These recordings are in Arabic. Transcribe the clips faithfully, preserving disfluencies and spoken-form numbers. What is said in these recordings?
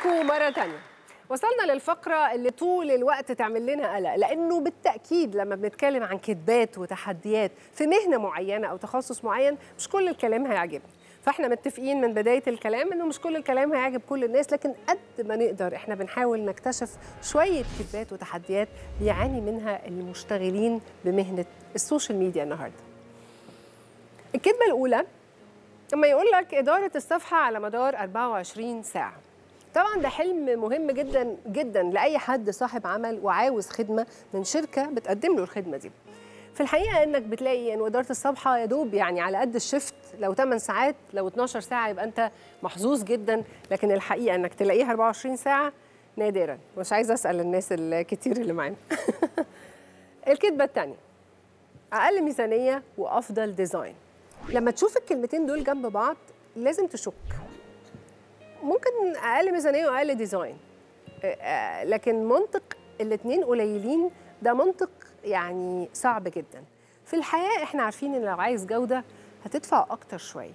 بيكم مرة تانية. وصلنا للفقرة اللي طول الوقت تعمل لنا قلق، لأنه بالتأكيد لما بنتكلم عن كتبات وتحديات في مهنة معينة أو تخصص معين مش كل الكلام هيعجبنا. فاحنا متفقين من بداية الكلام إنه مش كل الكلام هيعجب كل الناس، لكن قد ما نقدر احنا بنحاول نكتشف شوية كتبات وتحديات بيعاني منها المشتغلين بمهنة السوشيال ميديا النهاردة. الكتبة الأولى لما يقول لك إدارة الصفحة على مدار أربعة وعشرين ساعة. طبعا ده حلم مهم جدا جدا لأي حد صاحب عمل وعاوز خدمة من شركة بتقدم له الخدمة دي. في الحقيقة إنك بتلاقي إن إدارة الصفحة يا دوب يعني على قد الشفت، لو ثمان ساعات لو اتناشر ساعة يبقى أنت محظوظ جدا، لكن الحقيقة إنك تلاقيها أربعة وعشرين ساعة نادرا. مش عايزة أسأل الناس الكتير اللي معانا. الكتبة الثانية، أقل ميزانية وأفضل ديزاين. لما تشوف الكلمتين دول جنب بعض لازم تشك. ممكن أقل ميزانية وأقل ديزاين، لكن منطق الاتنين قليلين ده منطق يعني صعب جدا. في الحياة احنا عارفين ان لو عايز جودة هتدفع أكتر شوية.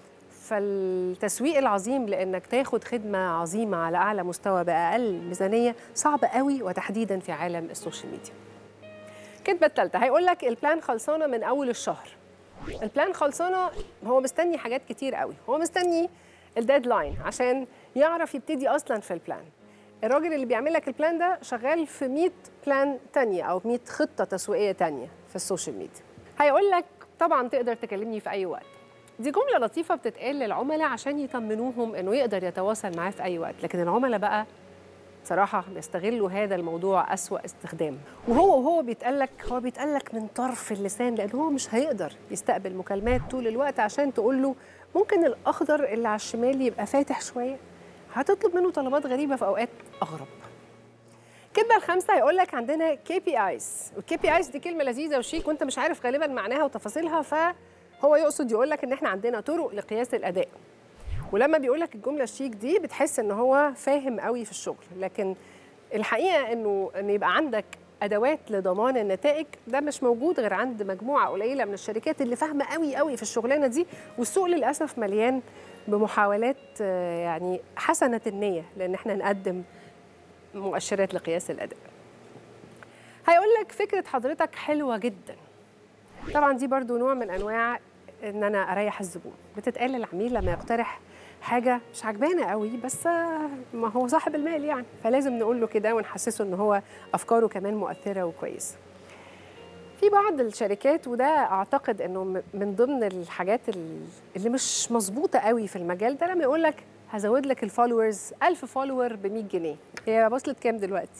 فالتسويق العظيم لأنك تاخد خدمة عظيمة على أعلى مستوى بأقل ميزانية صعب قوي، وتحديدا في عالم السوشيال ميديا. الكتبة الثالثة هيقول لك البلان خلصانة من أول الشهر. البلان خلصانة، هو مستني حاجات كتير قوي، هو مستني الديدلاين عشان يعرف يبتدي أصلا في البلان. الراجل اللي بيعمل لك البلان ده شغال في مية بلان تانية أو مية خطة تسويقية تانية في السوشيال ميديا. هيقول لك طبعا تقدر تكلمني في أي وقت. دي جملة لطيفة بتتقال للعملاء عشان يطمنوهم إنه يقدر يتواصل معاه في أي وقت، لكن العملاء بقى صراحة بيستغلوا هذا الموضوع أسوأ استخدام. وهو وهو بيتقالك هو بيتقالك من طرف اللسان، لأنه هو مش هيقدر يستقبل مكالمات طول الوقت عشان تقول له ممكن الأخضر اللي على الشمال يبقى فاتح شوية. هتطلب منه طلبات غريبة في أوقات أغرب. الكتبة الخامسة هيقول لك عندنا كي بي آيز، والكي بي آيز دي كلمة لذيذة وشيك وأنت مش عارف غالبا معناها وتفاصيلها، فهو يقصد يقول لك إن إحنا عندنا طرق لقياس الأداء. ولما بيقول لك الجملة الشيك دي بتحس إن هو فاهم قوي في الشغل، لكن الحقيقة إنه إن يبقى عندك أدوات لضمان النتائج ده مش موجود غير عند مجموعة قليلة من الشركات اللي فاهمة قوي قوي في الشغلانة دي، والسوق للأسف مليان بمحاولات يعني حسنة النية لأن احنا نقدم مؤشرات لقياس الأداء. هيقول لك فكرة حضرتك حلوة جدا. طبعا دي برضو نوع من أنواع إن أنا أريح الزبون، بتتقال للعميل لما يقترح حاجة مش عجبانة قوي بس ما هو صاحب المال يعني، فلازم نقول له كده ونحسسه إن هو أفكاره كمان مؤثرة وكويسة. في بعض الشركات وده أعتقد إنه من ضمن الحاجات اللي مش مظبوطة قوي في المجال ده، لما يقول لك هزود لك الفولورز ألف فولور ب مية جنيه. هي وصلت كام دلوقتي؟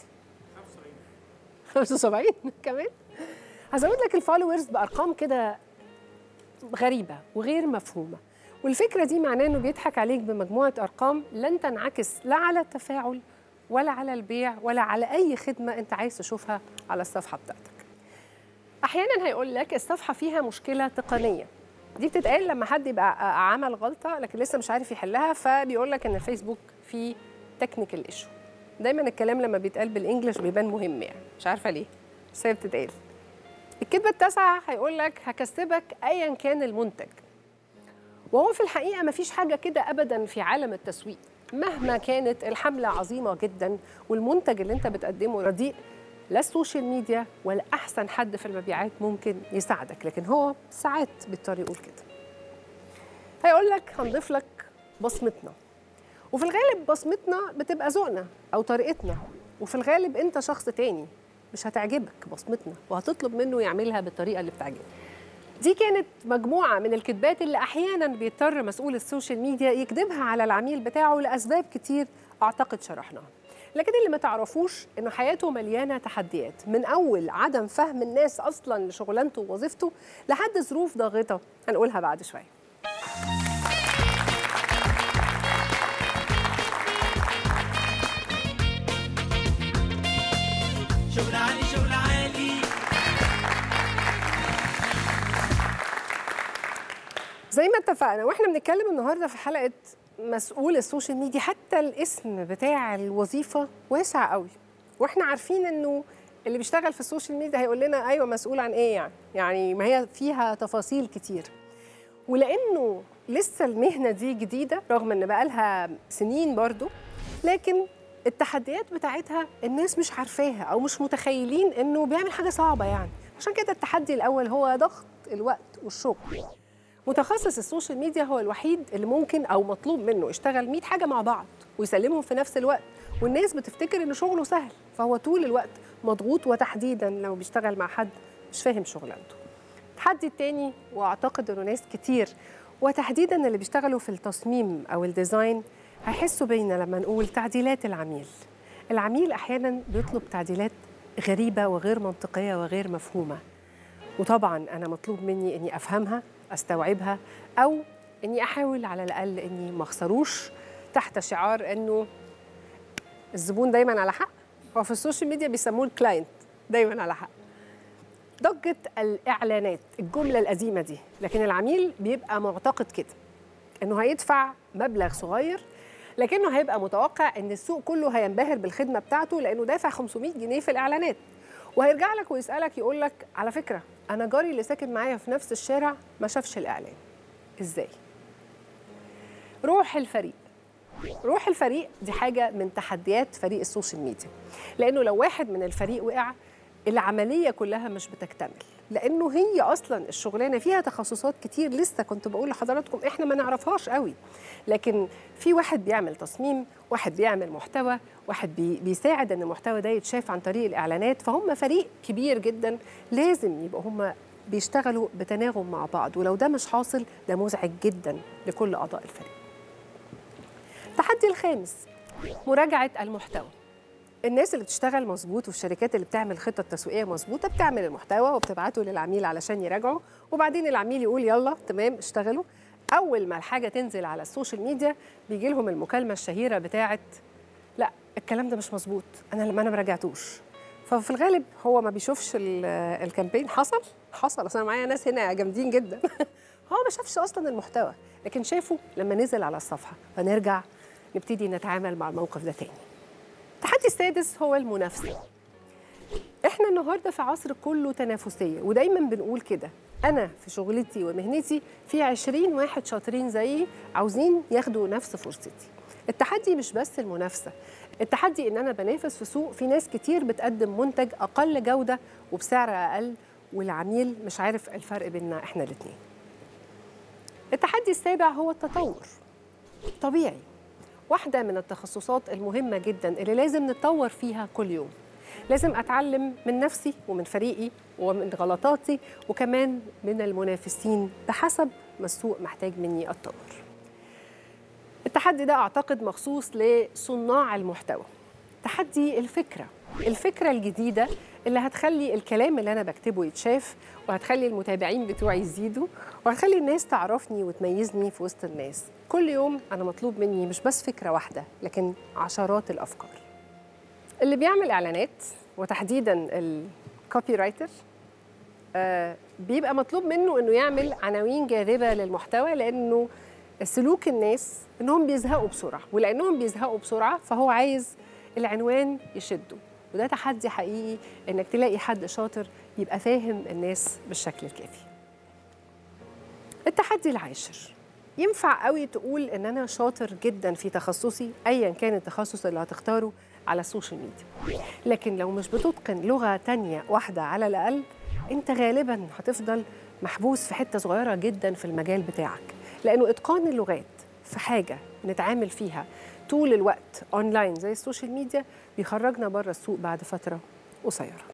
خمسة وسبعين كمان. هزود لك الفولورز بأرقام كده غريبة وغير مفهومة، والفكرة دي معناه إنه بيضحك عليك بمجموعة أرقام لن تنعكس لا على التفاعل ولا على البيع ولا على أي خدمة أنت عايز تشوفها على الصفحة بتاعتك. أحياناً هيقول لك الصفحة فيها مشكلة تقنية. دي بتتقال لما حد يبقى عمل غلطة لكن لسه مش عارف يحلها، فبيقول لك إن الفيسبوك فيه تكنيكال ايشو. دايماً الكلام لما بيتقال بالإنجلش بيبان مهم يعني، مش عارفة ليه بس هي بتتقال. الكتبة التاسعة هيقول لك هكسبك أياً كان المنتج. وهو في الحقيقة مفيش حاجة كده أبداً في عالم التسويق، مهما كانت الحملة عظيمة جداً والمنتج اللي أنت بتقدمه رديء، لا السوشيال ميديا ولا أحسن حد في المبيعات ممكن يساعدك، لكن هو ساعات بيضطر يقول كده. هيقول لك هنضيف لك بصمتنا، وفي الغالب بصمتنا بتبقى ذوقنا أو طريقتنا، وفي الغالب أنت شخص تاني مش هتعجبك بصمتنا وهتطلب منه يعملها بالطريقة اللي بتعجبك. دي كانت مجموعة من الكذبات اللي أحياناً بيضطر مسؤول السوشيال ميديا يكذبها على العميل بتاعه لأسباب كتير أعتقد شرحناها. لكن اللي ما تعرفوش إنه حياته مليانة تحديات، من أول عدم فهم الناس أصلاً لشغلانته ووظيفته لحد ظروف ضاغطة هنقولها بعد شوية. شغل عالي شغل عالي. زي ما اتفقنا واحنا بنتكلم النهارده في حلقة مسؤول السوشيال ميديا، حتى الاسم بتاع الوظيفة واسع قوي، واحنا عارفين انه اللي بيشتغل في السوشيال ميديا هيقول لنا ايوه مسؤول عن ايه يعني يعني ما هي فيها تفاصيل كتير. ولانه لسه المهنة دي جديدة رغم ان بقالها سنين برضو، لكن التحديات بتاعتها الناس مش عارفاها او مش متخيلين انه بيعمل حاجه صعبه يعني. عشان كده التحدي الاول هو ضغط الوقت والشغل. متخصص السوشيال ميديا هو الوحيد اللي ممكن او مطلوب منه يشتغل مية حاجه مع بعض ويسلمهم في نفس الوقت، والناس بتفتكر ان شغله سهل، فهو طول الوقت مضغوط، وتحديدا لو بيشتغل مع حد مش فاهم شغلانته. التحدي التاني، واعتقد انه ناس كتير وتحديدا اللي بيشتغلوا في التصميم او الديزاين هيحسوا بينا لما نقول تعديلات العميل. العميل احيانا بيطلب تعديلات غريبه وغير منطقيه وغير مفهومه، وطبعا انا مطلوب مني اني افهمها، استوعبها، او اني احاول على الاقل اني ما اخسروش تحت شعار انه الزبون دايما على حق. هو في السوشيال ميديا بيسموه الكلاينت دايما على حق. ضجة الإعلانات، الجملة القديمة دي، لكن العميل بيبقى معتقد كده إنه هيدفع مبلغ صغير، لكنه هيبقى متوقع إن السوق كله هينبهر بالخدمة بتاعته لأنه دافع خمسمية جنيه في الإعلانات، وهيرجع لك ويسألك يقول لك على فكرة أنا جاري اللي ساكن معايا في نفس الشارع ما شافش الإعلان. إزاي؟ روح الفريق. روح الفريق دي حاجة من تحديات فريق السوشيال ميديا، لأنه لو واحد من الفريق وقع العملية كلها مش بتكتمل، لأنه هي أصلاً الشغلانة فيها تخصصات كتير لسه كنت بقول لحضراتكم إحنا ما نعرفهاش قوي، لكن في واحد بيعمل تصميم، واحد بيعمل محتوى، واحد بي بيساعد إن المحتوى ده يتشاف عن طريق الإعلانات، فهم فريق كبير جدا لازم يبقوا هم بيشتغلوا بتناغم مع بعض، ولو ده مش حاصل ده مزعج جدا لكل أعضاء الفريق. التحدي الخامس، مراجعة المحتوى. الناس اللي بتشتغل مظبوط والشركات اللي بتعمل خطة تسويقية مظبوطة بتعمل المحتوى وبتبعته للعميل علشان يراجعه، وبعدين العميل يقول يلا تمام اشتغلوا. أول ما الحاجة تنزل على السوشيال ميديا بيجي لهم المكالمة الشهيرة بتاعت لا الكلام ده مش مظبوط، أنا لما أنا ما راجعتوش. ففي الغالب هو ما بيشوفش الكامبين. حصل حصل أصل أنا معايا ناس هنا جامدين جدا هو ما شافش أصلا المحتوى، لكن شافه لما نزل على الصفحة، فنرجع نبتدي نتعامل مع الموقف ده تاني. التحدي السادس هو المنافسة. احنا النهارده في عصر كله تنافسية، ودايما بنقول كده، أنا في شغلتي ومهنتي في عشرين واحد شاطرين زيي عاوزين ياخدوا نفس فرصتي. التحدي مش بس المنافسة، التحدي إن أنا بنافس في سوق في ناس كتير بتقدم منتج أقل جودة وبسعر أقل، والعميل مش عارف الفرق بيننا احنا الاتنين. التحدي السابع هو التطور. طبيعي، واحدة من التخصصات المهمة جدا اللي لازم نتطور فيها كل يوم. لازم أتعلم من نفسي ومن فريقي ومن غلطاتي وكمان من المنافسين بحسب ما السوق محتاج مني أتطور. التحدي ده أعتقد مخصوص لصناع المحتوى. تحدي الفكرة، الفكرة الجديدة اللي هتخلي الكلام اللي أنا بكتبه يتشاف، وهتخلي المتابعين بتوعي يزيدوا، وهتخلي الناس تعرفني وتميزني في وسط الناس. كل يوم أنا مطلوب مني مش بس فكرة واحدة، لكن عشرات الأفكار. اللي بيعمل إعلانات وتحديداً الكوبي رايتر آه بيبقى مطلوب منه إنه يعمل عناوين جاذبة للمحتوى، لأنه سلوك الناس إنهم بيزهقوا بسرعة، ولأنهم بيزهقوا بسرعة فهو عايز العنوان يشده، وده تحدي حقيقي إنك تلاقي حد شاطر يبقى فاهم الناس بالشكل الكافي. التحدي العاشر، ينفع قوي تقول إن أنا شاطر جدا في تخصصي أيا كان التخصص اللي هتختاره على السوشيال ميديا، لكن لو مش بتتقن لغة تانية واحدة على الأقل أنت غالبا هتفضل محبوس في حتة صغيرة جدا في المجال بتاعك، لأنه إتقان اللغات في حاجة نتعامل فيها طول الوقت أونلاين زي السوشيال ميديا بيخرجنا بره السوق بعد فترة قصيرة.